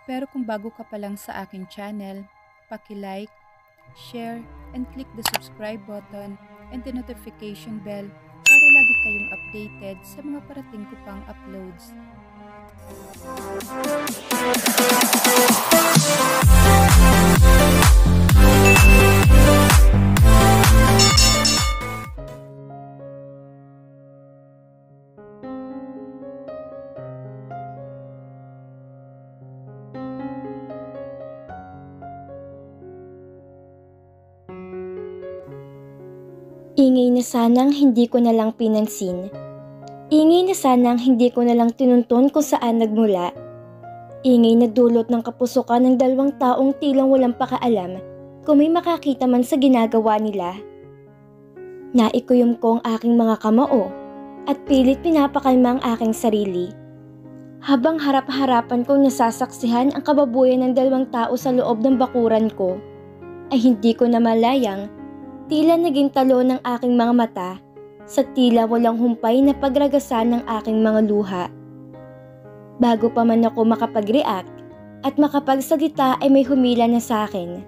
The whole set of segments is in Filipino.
Pero kung bago ka pa lang sa aking channel, paki-like, share, and click the subscribe button and the notification bell para lagi kayong updated sa mga parating ko pang uploads. Ingay na sanang hindi ko na lang pinansin. Ingay na sanang hindi ko na lang tinunton kung saan nagmula. Ingay na dulot ng kapusukan ng dalawang taong tilang walang pakaalam kung may makakita man sa ginagawa nila. Naikuyom ko ang aking mga kamao at pilit pinapakalma ang aking sarili. Habang harap-harapan kong nasasaksihan ang kababuyan ng dalawang tao sa loob ng bakuran ko, ay hindi ko na malayang tila naging talo ng aking mga mata sa tila walang humpay na pagragasan ng aking mga luha. Bago pa man ako makapag-react at makapagsalita ay may humila na sa akin.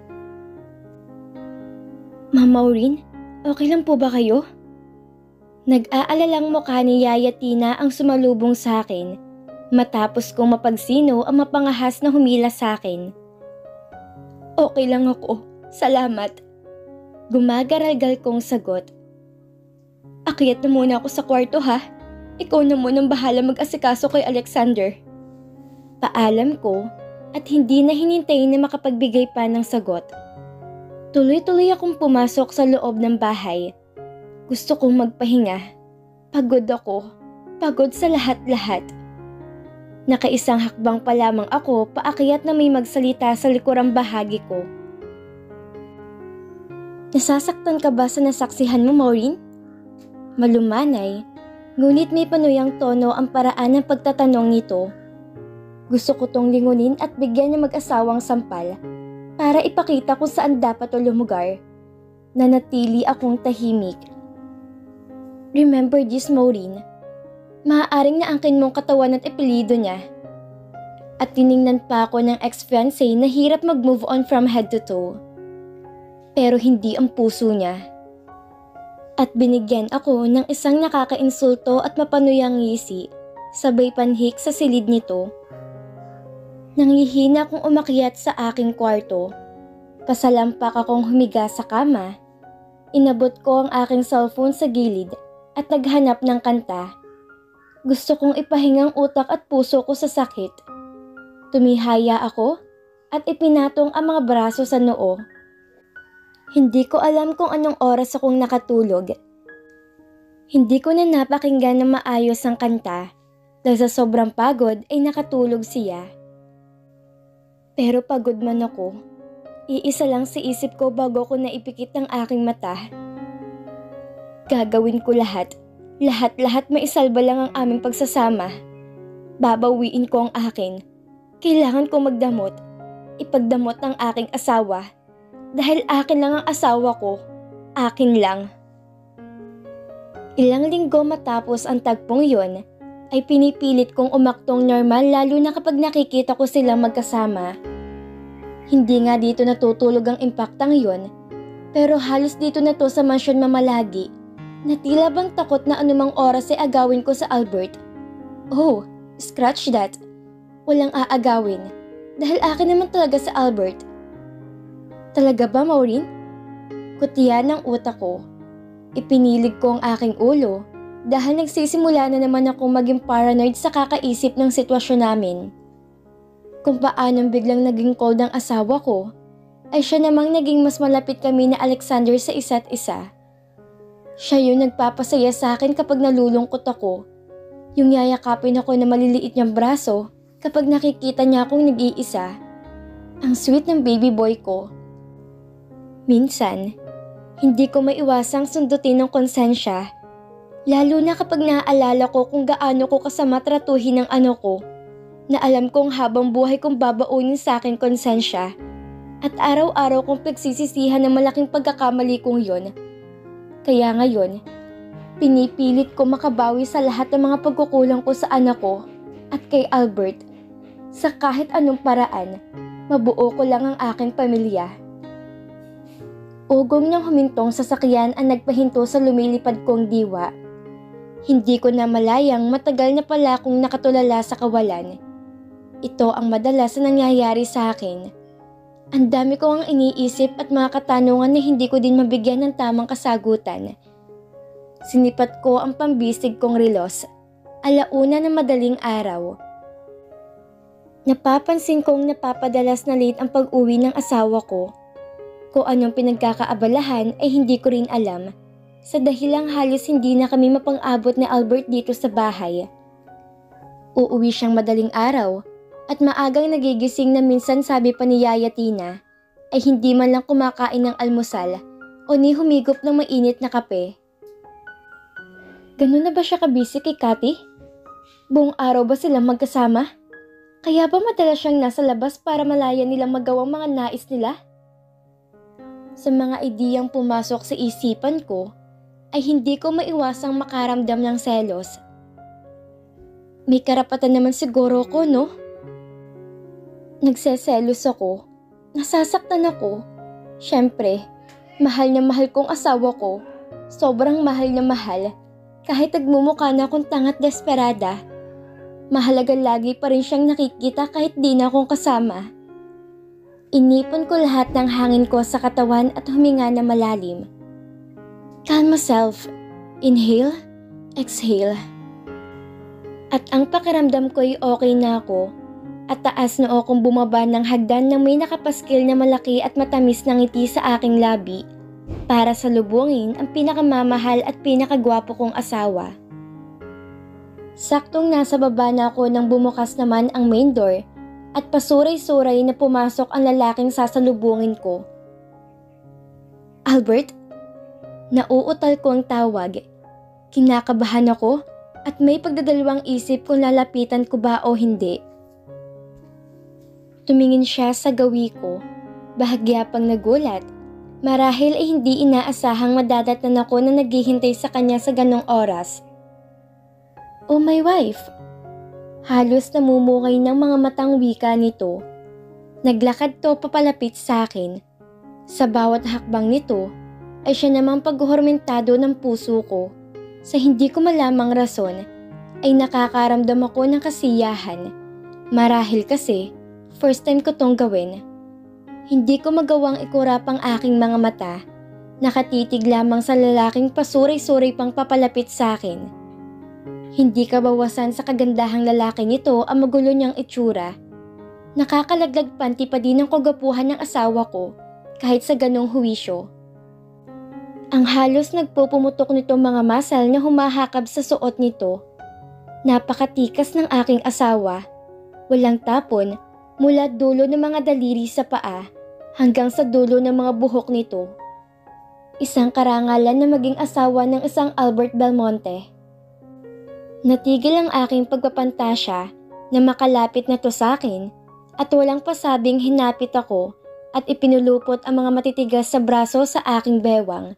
Ma'am Maureen, okay lang po ba kayo? Nag-aalalang mukha ni Yaya Tina ang sumalubong sa akin matapos kong mapagsino ang mapangahas na humila sa akin. Okay lang ako, salamat. Gumagaralgal kong sagot. Akyat na muna ako sa kwarto ha. Ikaw na munang bahala mag-asikaso kay Alexander. Paalam ko at hindi na hinintay na makapagbigay pa ng sagot. Tuloy-tuloy akong pumasok sa loob ng bahay. Gusto kong magpahinga. Pagod ako. Pagod sa lahat-lahat. Nakaisang hakbang pa lamang ako paakyat na may magsalita sa likurang bahagi ko. Nasasaktan ka ba sa nasaksihan mo, Maureen? Malumanay, ngunit may panuyang tono ang paraan ng pagtatanong nito. Gusto ko tong lingunin at bigyan ng mag-asawang sampal para ipakita kung saan dapat o lumugar. Nanatili akong tahimik. Remember this, Maureen. Maaaring naangkin mong katawan at apelyido niya. At tiningnan pa ako ng ex-fiancé na hirap mag-move on from head to toe. Pero hindi ang puso niya. At binigyan ako ng isang nakakainsulto at mapanuyang ngisi, sabay panhik sa silid nito. Nanghihina akong umakyat sa aking kwarto. Pasalampak akong humiga sa kama. Inabot ko ang aking cellphone sa gilid at naghanap ng kanta. Gusto kong ipahingang utak at puso ko sa sakit. Tumihaya ako at ipinatong ang mga braso sa noo. Hindi ko alam kung anong oras akong nakatulog. Hindi ko na napakinggan ng maayos ang kanta dahil sa sobrang pagod ay nakatulog siya. Pero pagod man ako, iisa lang sa isip ko bago ko naipikit ang aking mata. Gagawin ko lahat, lahat maisalba lang ang aming pagsasama. Babawiin ko ang akin. Kailangan ko magdamot, ipagdamot ang aking asawa. Dahil akin lang ang asawa ko, akin lang. Ilang linggo matapos ang tagpong yon, ay pinipilit kong umaktong normal lalo na kapag nakikita ko silang magkasama. Hindi nga dito natutulog ang impaktang yon, pero halos dito na to sa mansyon mamalagi, na tila bang takot na anumang oras ay agawin ko sa Albert. Oh, scratch that. Walang aagawin, dahil akin naman talaga sa Albert. Talaga ba, Maureen? Kutiyan ng utak ko. Ipinilig ko ang aking ulo dahil nagsisimula na naman akong maging paranoid sa kakaisip ng sitwasyon namin. Kung paanong biglang naging cold ang asawa ko, ay siya namang naging mas malapit kami na Alexander sa isa't isa. Siya yung nagpapasaya sa akin kapag nalulungkot ako. Yung yayakapin ako na maliliit niyang braso kapag nakikita niya akong nag-iisa. Ang sweet ng baby boy ko. Minsan, hindi ko maiwasang sundutin ng konsensya, lalo na kapag naaalala ko kung gaano ko kasama tratuhin ng ano ko, na alam kong habang buhay kong babaunin sa akin konsensya, at araw-araw kong pagsisisihan ng malaking pagkakamali kong yon. Kaya ngayon, pinipilit ko makabawi sa lahat ng mga pagkukulang ko sa anak ko at kay Albert. Sa kahit anong paraan, mabuo ko lang ang aking pamilya. Ugong niyang humintong sa sakyan ang nagpahinto sa lumilipad kong diwa. Hindi ko na malayang matagal na pala akong nakatulala sa kawalan. Ito ang madalas na nangyayari sa akin. Ang dami ko ang iniisip at mga katanungan na hindi ko din mabigyan ng tamang kasagutan. Sinipat ko ang pambisig kong relos. 1:00 ng madaling araw. Napapansin kong napapadalas na late ang pag-uwi ng asawa ko. Kung anong pinagkakaabalahan ay hindi ko rin alam. Sa dahilang halos hindi na kami mapang-abot ni Albert dito sa bahay. Uuwi siyang madaling araw at maagang nagigising na minsan sabi pa ni Yaya Tina ay hindi man lang kumakain ng almusal o ni humigop ng mainit na kape. Ganun na ba siya kabisi kay Cathy? Buong araw ba silang magkasama? Kaya ba madalas siyang nasa labas para malaya nilang magawang mga nais nila? Sa mga ideyang pumasok sa isipan ko, ay hindi ko maiwasang makaramdam ng selos. May karapatan naman siguro ko, no? Nagseselos ako. Nasasaktan ako. Siyempre, mahal na mahal kong asawa ko. Sobrang mahal na mahal. Kahit nagmumukha na akong tanga't desperada. Mahalaga lagi pa rin siyang nakikita kahit di na akong kasama. Inipon ko lahat ng hangin ko sa katawan at huminga na malalim. Calm myself. Inhale, exhale. At ang pakiramdam ko'y okay na ako. At taas na akong bumaba ng hagdan na may nakapaskil na malaki at matamis na ngiti sa aking labi para salubungin ang pinakamamahal at pinakagwapo kong asawa. Saktong nasa baba na ako nang bumukas naman ang main door at pasuray-suray na pumasok ang lalaking sasalubungin ko. Albert? Nauutal ko ang tawag. Kinakabahan ako at may pagdadalawang isip kung lalapitan ko ba o hindi. Tumingin siya sa gawi ko, bahagya pang nagulat. Marahil ay hindi inaasahang madadatnan ako na naghihintay sa kanya sa ganong oras. Oh my wife! Halos namumukay ng mga matang wika nito. Naglakad to papalapit sa akin. Sa bawat hakbang nito ay siya namang paghormentado ng puso ko. Sa hindi ko malamang rason ay nakakaramdam ako ng kasiyahan. Marahil kasi first time ko tong gawin. Hindi ko magawang ikurap ang aking mga mata. Nakatitig lamang sa lalaking pasuray-suray pang papalapit sa akin. Hindi kabawasan sa kagandahang lalaki nito ang magulo niyang itsura. Nakakalaglag panti pa din ang kagapuhan ng asawa ko kahit sa ganong huwisyo. Ang halos nagpupumutok nitong mga masal na humahakab sa suot nito. Napakatikas ng aking asawa. Walang tapon mula dulo ng mga daliri sa paa hanggang sa dulo ng mga buhok nito. Isang karangalan na maging asawa ng isang Albert Belmonte. Natigil ang aking pagpapantasya na makalapit na to sa akin at walang pasabing hinapit ako at ipinulupot ang mga matitigas sa braso sa aking bewang.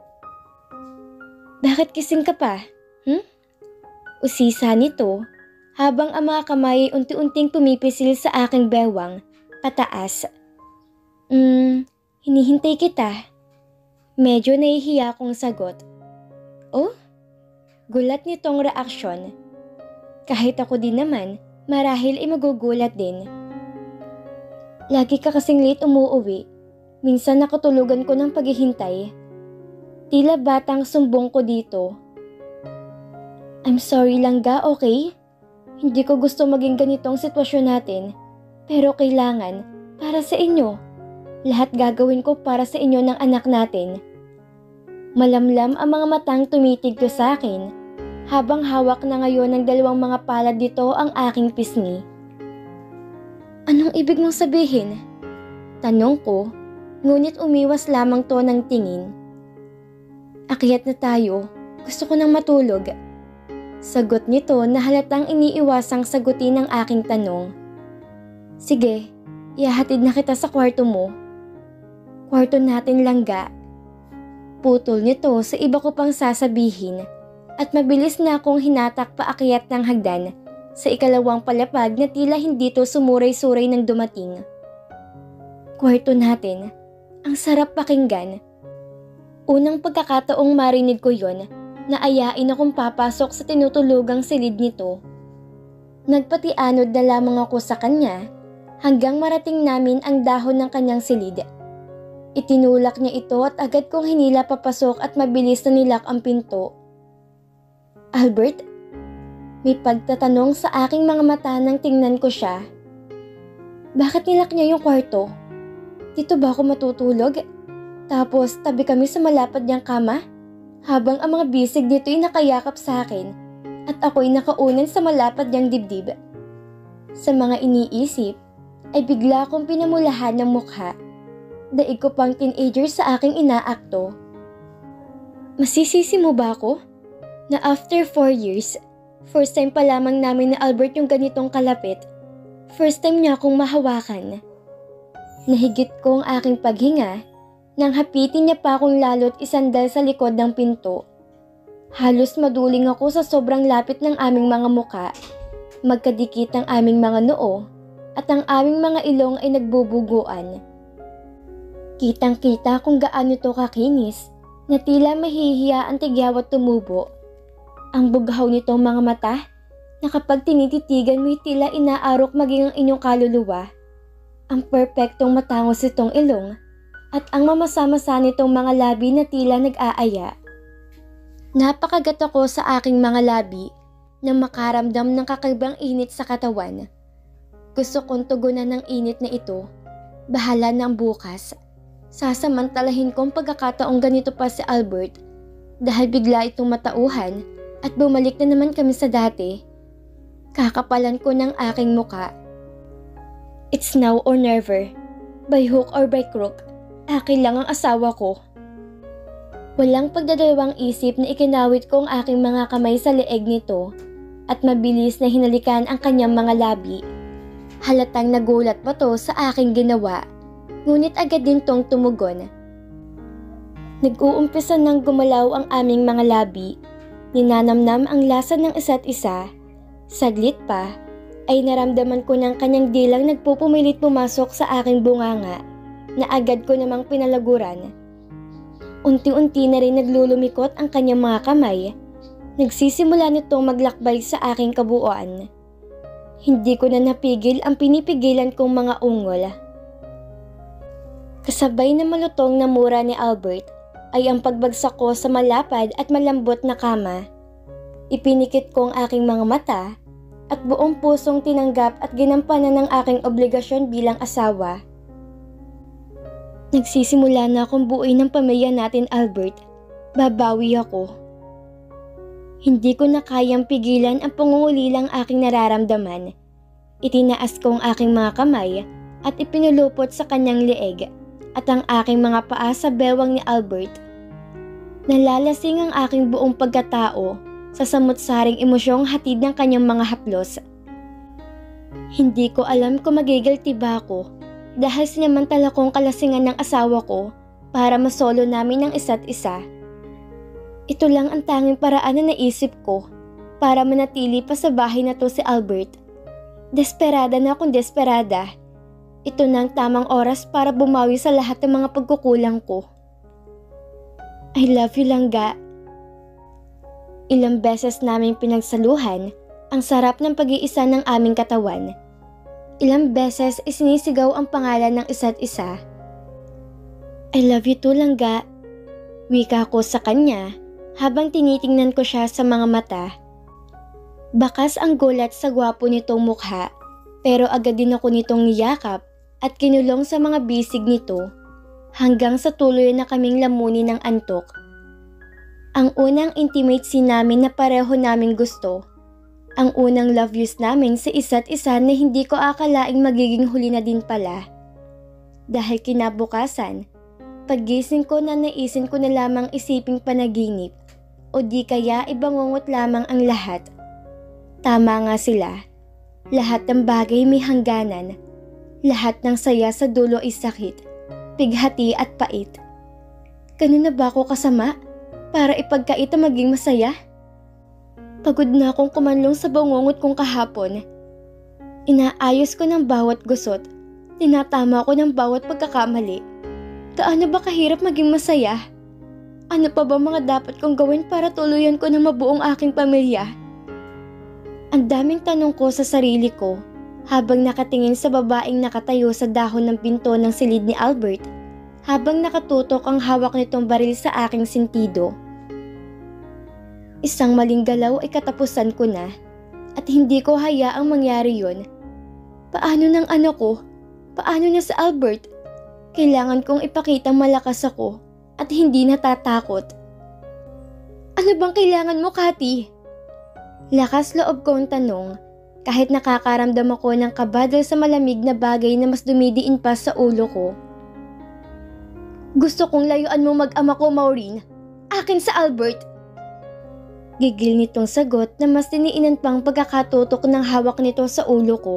Bakit kising ka pa? Usisa nito habang ang mga kamay ay unti-unting pumipisil sa aking bewang, pataas. Hinihintay kita. Medyo nahihiya akong sagot. Oh? Gulat nitong reaksyon. Kahit ako din naman, marahil ay magugulat din. Lagi ka kasing late umuuwi. Minsan nakatulugan ko ng paghihintay. Tila batang sumbong ko dito. I'm sorry lang ga, okay? Hindi ko gusto maging ganitong sitwasyon natin. Pero kailangan, para sa inyo. Lahat gagawin ko para sa inyo ng anak natin. Malamlam ang mga matang tumitig ko sa akin. Habang hawak na ngayon ng dalawang mga palad dito ang aking pisngi. Anong ibig mong sabihin? Tanong ko, ngunit umiwas lamang to ng tingin. Akyat na tayo. Gusto ko nang matulog. Sagot nito na halatang iniiwasang sagutin ang aking tanong. Sige, ihahatid na kita sa kwarto mo. Kwarto natin lang ga. Putol nito sa iba ko pang sasabihin at mabilis na akong hinatak paakyat ng hagdan sa ikalawang palapag na tila hindi to sumuray-suray ng dumating. Kwarto natin, ang sarap pakinggan. Unang pagkakataong marinig ko yon, naayain akong papasok sa tinutulugang silid nito. Nagpatianod na lamang ako sa kanya hanggang marating namin ang dahon ng kanyang silid. Itinulak niya ito at agad kong hinila papasok at mabilis na nilak ang pinto. Albert? May pagtatanong sa aking mga mata nang tingnan ko siya. Bakit nilak niya yung kwarto? Dito ba ako matutulog? Tapos tabi kami sa malapad niyang kama? Habang ang mga bisig dito ay nakayakap sa akin at ako'y nakaunan sa malapad niyang dibdib. Sa mga iniisip ay bigla akong pinamulahan ng mukha. Daig ko pang teenager sa aking inaakto. Masisisi mo ba ako? Na after 4 years, first time pa lamang namin na Albert yung ganitong kalapit. First time niya akong mahawakan. Nahigit ko ang aking paghinga nang hapitin niya pa akong lalo't isandal sa likod ng pinto. Halos maduling ako sa sobrang lapit ng aming mga muka. Magkadikit ang aming mga noo at ang aming mga ilong ay nagbubuguan. Kitang-kita kung gaano to kakinis na tila mahihiya ang tigyawat tumubo. Ang bughaw nitong mga mata na kapag tinititigan mo'y tila inaarok maging ang inyong kaluluwa. Ang perpektong matangos nitong ilong at ang mamasama-sa nitong mga labi na tila nag-aaya. Napakagat ako sa aking mga labi na makaramdam ng kakaibang init sa katawan. Gusto kong tugunan ng init na ito. Bahala ng bukas. Sasamantalahin kong pagkakataong ganito pa si Albert dahil bigla itong matauhan at bumalik na naman kami sa dati. Kakapalan ko ng aking muka. It's now or never. By hook or by crook, akin lang ang asawa ko. Walang pagdadalawang isip na ikinawit ko ang aking mga kamay sa leeg nito at mabilis na hinalikan ang kanyang mga labi. Halatang nagulat pa to sa aking ginawa. Ngunit agad din tong tumugon. Nag-uumpisa nang gumalaw ang aming mga labi. Ninanamnam ang lasa ng isa't isa. Saglit pa, ay naramdaman ko ng kanyang dilang nagpupumilit pumasok sa aking bunganga na agad ko namang pinalaguran. Unti-unti na rin naglulumikot ang kanyang mga kamay. Nagsisimula nitong maglakbay sa aking kabuuan. Hindi ko na napigil ang pinipigilan kong mga ungol. Kasabay na malutong na mura ni Albert ay ang pagbagsak ko sa malapad at malambot na kama. Ipinikit ko ang aking mga mata at buong pusong tinanggap at ginampanan ng aking obligasyon bilang asawa. Nagsisimula na akong buuin ng pamilya natin, Albert. Babawi ako. Hindi ko na kayang pigilan ang pangungulilang aking nararamdaman. Itinaas ko ang aking mga kamay at ipinulupot sa kanyang leeg at ang aking mga paa sa bewang ni Albert. Nalalasing ang aking buong pagkatao sa samut-saring emosyong hatid ng kanyang mga haplos. Hindi ko alam kung magigilty ba ako dahil sinamantala kong kalasingan ng asawa ko para masolo namin ang isa't isa. Ito lang ang tanging paraan na naisip ko para manatili pa sa bahay na to si Albert. Desperada na akong desperada. Ito na ang tamang oras para bumawi sa lahat ng mga pagkukulang ko. I love you, Langga. Ilang beses naming pinagsaluhan ang sarap ng pag-iisa ng aming katawan. Ilang beses isinisigaw ang pangalan ng isa't isa. I love you too, Langga. Wika ko sa kanya habang tinitingnan ko siya sa mga mata. Bakas ang gulat sa gwapo nitong mukha pero agad din ako nitong niyakap at kinulong sa mga bisig nito hanggang sa tuloy na kaming lamunin ng antok. Ang unang intimate scene namin na pareho naming gusto. Ang unang love yous namin sa isa't isa na hindi ko akalaing magiging huli na din pala. Dahil kinabukasan, paggising ko na naisin ko na lamang isiping panaginip o di kaya ibangungot lamang ang lahat. Tama nga sila. Lahat ng bagay may hangganan. Lahat ng saya sa dulo ay sakit, pighati at pait. Ganun na ba ako kasama para ipagkait na maging masaya? Pagod na akong kumanlong sa bangungot kong kahapon. Inaayos ko ng bawat gusot. Tinatama ko ng bawat pagkakamali. Gaano ba kahirap maging masaya? Ano pa ba mga dapat kong gawin para tuluyan ko na mabuong aking pamilya? Ang daming tanong ko sa sarili ko habang nakatingin sa babaeng nakatayo sa dahon ng pinto ng silid ni Albert habang nakatutok ang hawak nitong baril sa aking sentido. Isang maling galaw ay katapusan ko na at hindi ko hayaang mangyari yon. Paano ng anak ko? Paano na sa Albert? Kailangan kong ipakitang malakas ako at hindi natatakot. Ano bang kailangan mo, Cathy? Lakas loob kong tanong kahit nakakaramdam ako ng kaba dahil sa malamig na bagay na mas dumidiin pa sa ulo ko. Gusto kong layuan mo mag-ama ko, Maureen. Akin sa Albert. Gigil nitong sagot na mas diniinan pang pagkakatutok ng hawak nito sa ulo ko.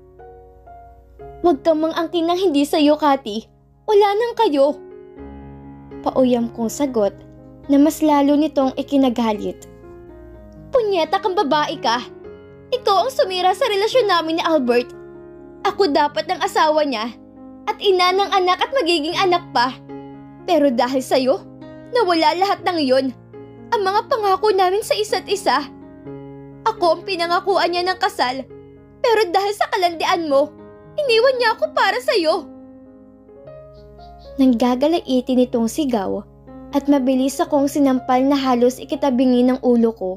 Huwag kang mang-angkin ng hindi sa'yo, Cathy. Wala nang kayo. Pauyam kong sagot na mas lalo nitong ikinagalit. Punyeta kang babae ka. Ikaw ang sumira sa relasyon namin ni Albert. Ako dapat ang asawa niya at ina ng anak at magiging anak pa. Pero dahil sa'yo, nawala lahat ng iyon. Ang mga pangako namin sa isa't isa. Ako ang pinangakuan niya ng kasal. Pero dahil sa kalandian mo, iniwan niya ako para sa'yo. Nanggagalaiti nitong sigaw at mabilis akong sinampal na halos ikitabingi ng ulo ko.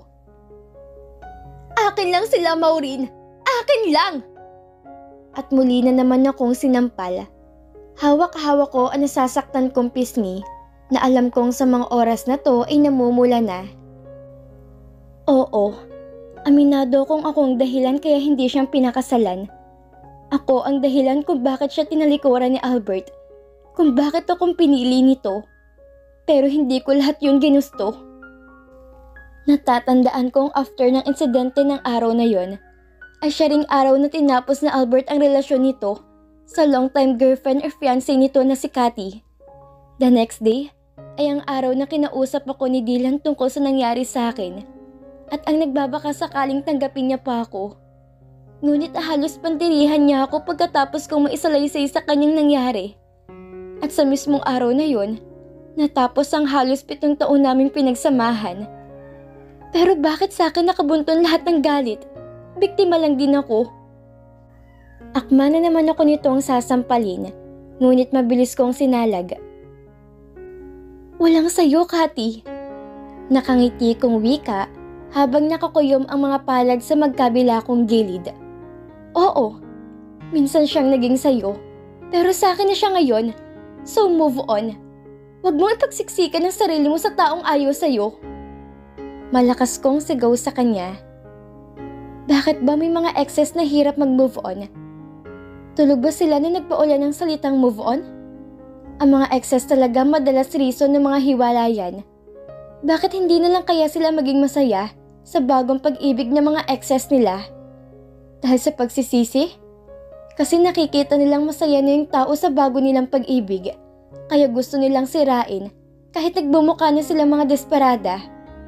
Akin lang sila, Maureen. Akin lang! At muli na naman akong sinampal. Hawak-hawak ko ang nasasaktan kong pisngi na alam kong sa mga oras na to ay namumula na. Oo, aminado kong akong dahilan kaya hindi siyang pinakasalan. Ako ang dahilan kung bakit siya tinalikuran ni Albert, kung bakit akong pinili nito. Pero hindi ko lahat yun ginusto. Natatandaan kong after ng insidente ng araw na yon, ay siya ring araw na tinapos na Albert ang relasyon nito sa long-time girlfriend or fiancé nito na si Cathy. The next day ay ang araw na kinausap ako ni Dylan tungkol sa nangyari sa akin at ang nagbabaka sakaling tanggapin niya pa ako. Ngunit halos pandirihan niya ako pagkatapos kong maisalaysay sa kanyang nangyari. At sa mismong araw na yon, natapos ang halos 7 taon naming pinagsamahan. Pero bakit sa akin nakabunton lahat ng galit? Biktima lang din ako. Akma na naman ako nitong sasampalin, ngunit mabilis kong sinalag. Walang sayo, Cathy. Nakangiti kong wika habang nakakuyom ang mga palad sa magkabila kong gilid. Oo, minsan siyang naging sayo, pero sa akin na siya ngayon, so move on. Huwag mong ipagsiksikan ang sarili mo sa taong ayaw sayo. Malakas kong sigaw sa kanya. Bakit ba may mga exes na hirap mag-move on? Tulog ba sila na nagpaulan ng salitang move on? Ang mga exes talaga madalas reason ng mga hiwalayan. Bakit hindi na lang kaya sila maging masaya sa bagong pag-ibig ng mga exes nila? Dahil sa pagsisisi? Kasi nakikita nilang masaya na yung tao sa bago nilang pag-ibig, kaya gusto nilang sirain kahit nagbumuka na sila mga desperada.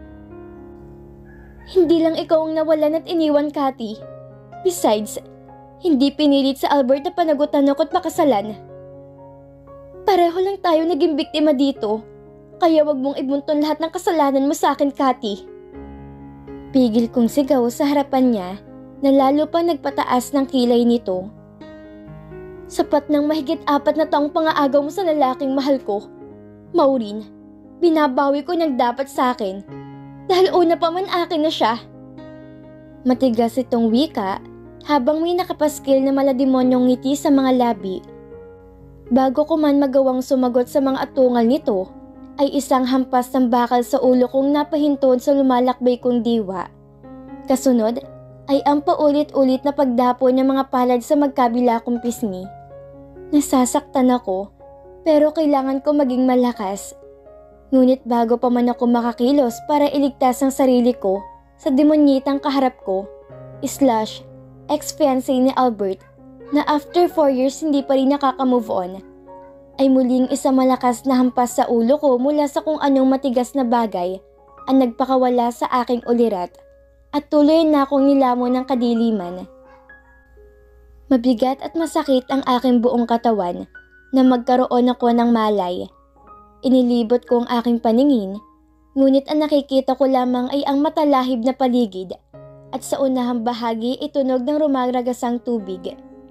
Hindi lang ikaw ang nawalan at iniwan, Cathy. Besides, hindi pinilit sa Albert na panagutan ako at pakasalan. Pareho lang tayo naging biktima dito, kaya wag mong ibunton lahat ng kasalanan mo sa akin, Cathy. Pigil kong sigaw sa harapan niya na lalo pang nagpataas ng kilay nito. Sapat ng mahigit 4 na taong pangaagaw mo sa lalaking mahal ko. Maureen, binabawi ko niyang dapat sa akin dahil una pa man akin na siya. Matigas itong wika habang may nakapaskil na malademonyong ngiti sa mga labi. Bago ko man magawang sumagot sa mga atungal nito, ay isang hampas ng bakal sa ulo kong napahinton sa lumalakbay kong diwa. Kasunod ay ang paulit-ulit na pagdapo ng mga palad sa magkabila kong pisngi. Nasasaktan ako, pero kailangan ko maging malakas. Ngunit bago pa man ako makakilos para iligtas ang sarili ko sa demonyitang kaharap ko, / ex-fiancé ni Albert, na after 4 years hindi pa rin nakaka-move on, ay muling isang malakas na hampas sa ulo ko mula sa kung anong matigas na bagay ang nagpakawala sa aking ulirat at tuloy na akong nilamon ng kadiliman. Mabigat at masakit ang aking buong katawan na magkaroon ako ng malay. Inilibot ko ang aking paningin, ngunit ang nakikita ko lamang ay ang matalahib na paligid at sa unahang bahagi itunog ng rumaragasang tubig.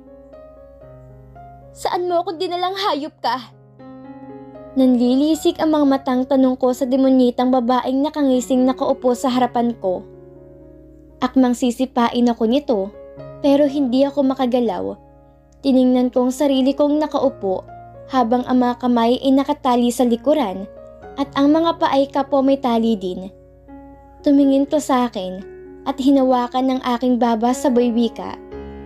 Saan mo ako dinalang, hayop ka? Nanlilisik ang mga matang tanong ko sa demonyitang babaeng nakangising nakaupo sa harapan ko. Akmang sisipain ako nito, pero hindi ako makagalaw. Tiningnan ko ang sarili kong nakaupo habang ang mga kamay ay nakatali sa likuran at ang mga paa ay kapo may tali din. Tumingin to sa akin at hinawakan ng aking baba sa buywika.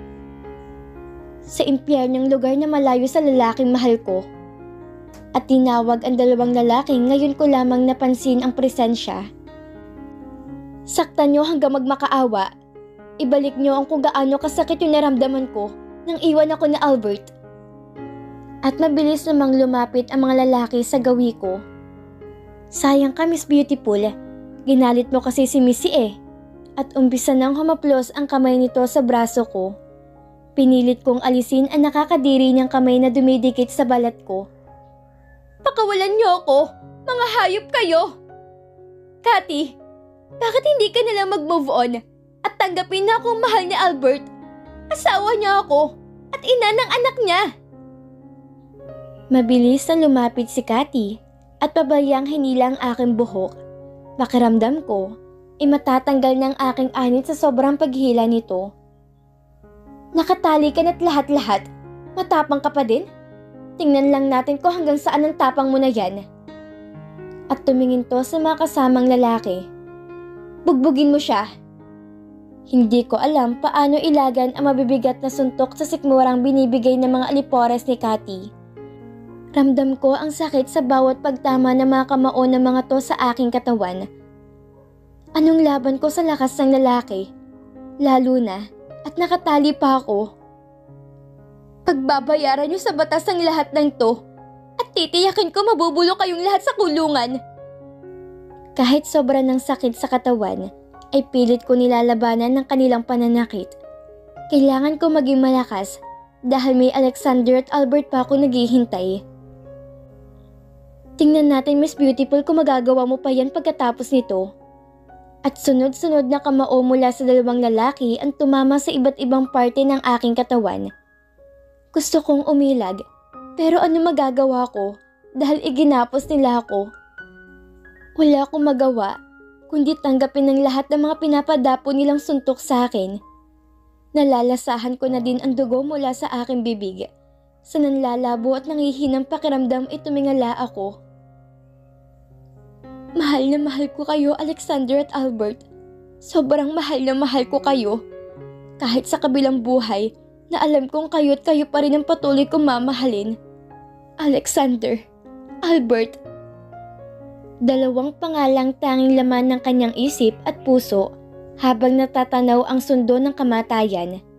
Sa impyernong lugar na malayo sa lalaking mahal ko. At tinawag ang dalawang lalaki, ngayon ko lamang napansin ang presensya. Saktan nyo hanggang magmakaawa. Ibalik nyo ang kung gaano kasakit yung naramdaman ko nang iwan ako na Albert. At mabilis namang lumapit ang mga lalaki sa gawi ko. Sayang ka, Miss Beautiful. Ginalit mo kasi si Missy eh. At umpisa nang humaplos ang kamay nito sa braso ko. Pinilit kong alisin ang nakakadiri niyang kamay na dumidikit sa balat ko. Pakawalan niyo ako! Mga hayop kayo! Cathy, bakit hindi ka nalang mag-move on at tanggapin na akong mahal ni Albert? Asawa niya ako at ina ng anak niya! Mabilis na lumapit si Cathy at pabayang hinila ang aking buhok. Pakiramdam ko, matatanggal ng aking anit sa sobrang paghihila nito. Nakatali ka na't lahat-lahat. Matapang ka pa din? Tingnan lang natin kung hanggang saan ang tapang mo na yan. At tumingin to sa mga kasamang lalaki. Bugbugin mo siya. Hindi ko alam paano ilagan ang mabibigat na suntok sa sikmurang binibigay ng mga alipores ni Cathy. Ramdam ko ang sakit sa bawat pagtama ng mga kamao ng mga to sa aking katawan. Anong laban ko sa lakas ng lalaki? Lalo na at nakatali pa ako. Pagbabayaran niyo sa batas ang lahat ng to at titiyakin ko mabubulo kayong lahat sa kulungan. Kahit sobra ng sakit sa katawan, ay pilit ko nilalabanan ng kanilang pananakit. Kailangan ko maging malakas dahil may Alexander at Albert pa ako naghihintay. Tingnan natin, Miss Beautiful, kung magagawa mo pa yan pagkatapos nito. At sunod-sunod na kamao mula sa dalawang lalaki ang tumama sa iba't ibang parte ng aking katawan. Gusto kong umilag, pero ano magagawa ko dahil iginapos nila ako? Wala akong magawa, kundi tanggapin ng lahat ng mga pinapadapo nilang suntok sa akin. Nalalasahan ko na din ang dugo mula sa aking bibig. Sa nanlalabo at nangihinang pakiramdam ay tumingala ako. Mahal na mahal ko kayo, Alexander at Albert. Sobrang mahal na mahal ko kayo. Kahit sa kabilang buhay, na alam kong kayo't kayo pa rin ang patuloy kong mamahalin. Alexander, Albert. Dalawang pangalang tanging laman ng kanyang isip at puso habang natatanaw ang sundo ng kamatayan.